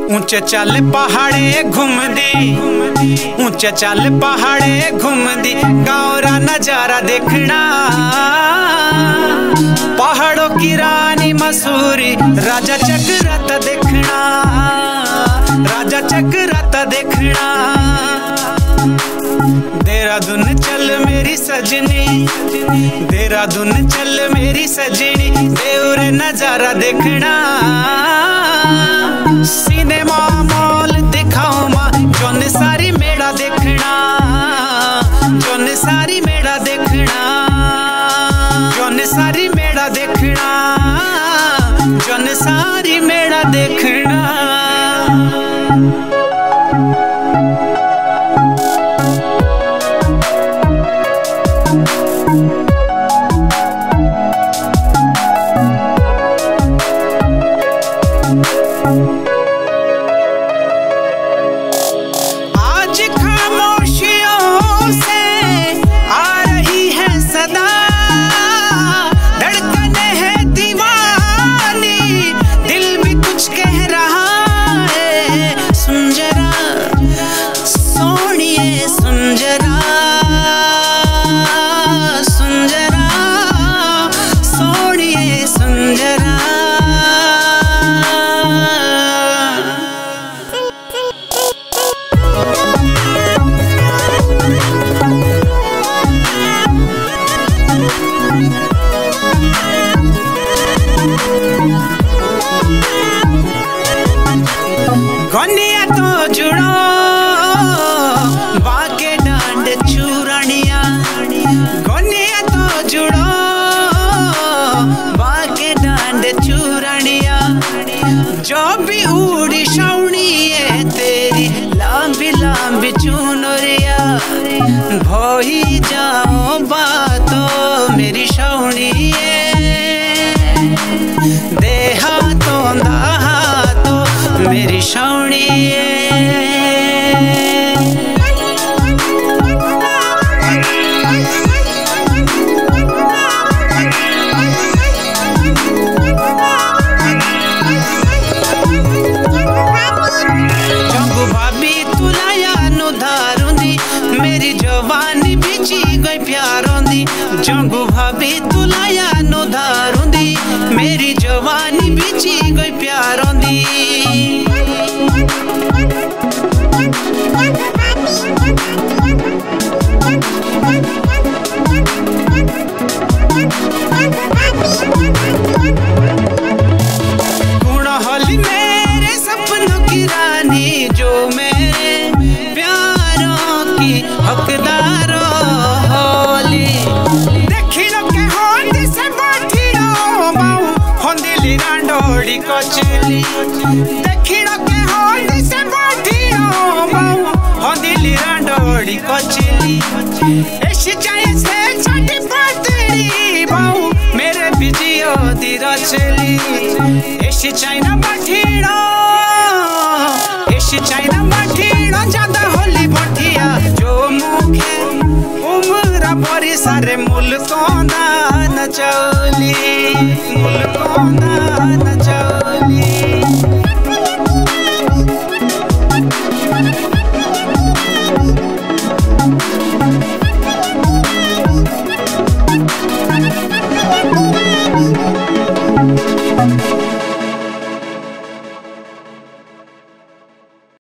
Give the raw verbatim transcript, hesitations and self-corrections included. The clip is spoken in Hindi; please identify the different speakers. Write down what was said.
Speaker 1: ऊंचे चल पहाड़े घूमदी, ऊंचे चल पहाड़े घूमदी, गाँव रा नजारा देखना। पहाड़ों की रानी मसूरी, राजा चक्राता देखना, राजा चक्राता देखना। देहरादून चल मेरी सजनी, देहरादून चल मेरी सजनी, देवरे नजारा देखना। सिनेमा मॉल दिखाओ माँ, जोन सारी मेला देखना, जोन सारी मेला देखना, जोन सारी मेला देखना, जोन सारी मेला देखना। आज खामोशियों से आ रही है सदा, धड़कने है दीवानी, दिल भी कुछ कह रहा है। सुन जरा सोनिए, सुन जरा, सुन जरा सोनिए, सुन जरा। गोनिया तो जुड़ो बाके डांड चूरणिया, गोनिया तो जुड़ो बाके डांड चूरणिया। जो भी उड़ी शौनी है तेरी लांबी लांबी चुनरिया, भोई जाओ बातों मेरी शौनी देहा तो दाहा तो मेरी शौनी। जंगू भाभी तुलाया नु धारुंदी, मेरी जवानी बिची गई प्यारों दी। जंगू भाभी तुलाया नु धारुंदी, मेरी जवानी बिची गई प्यारों दी। गुणहली मेरे सपनों की रानी, जो मेरे प्यारों की हकदार होली। देखिलो के होंदी से बाठियो बाऊ, होंदिली रांडोड़ी कोचली। देखिलो के होंदी से बाठियो बाऊ, होंदिली रांडोड़ी कोचली। ऐसी चाहे से छाटी पातली बाऊ, मेरे बिजियो दी रचली। ऐसी चाइना बाठियो, ऐसी चाइना बाठियो, ज्यादा होली बठिया। जो मुखे उम्र भरी सारे मुल्कों दा नचौली, मुल्कों दा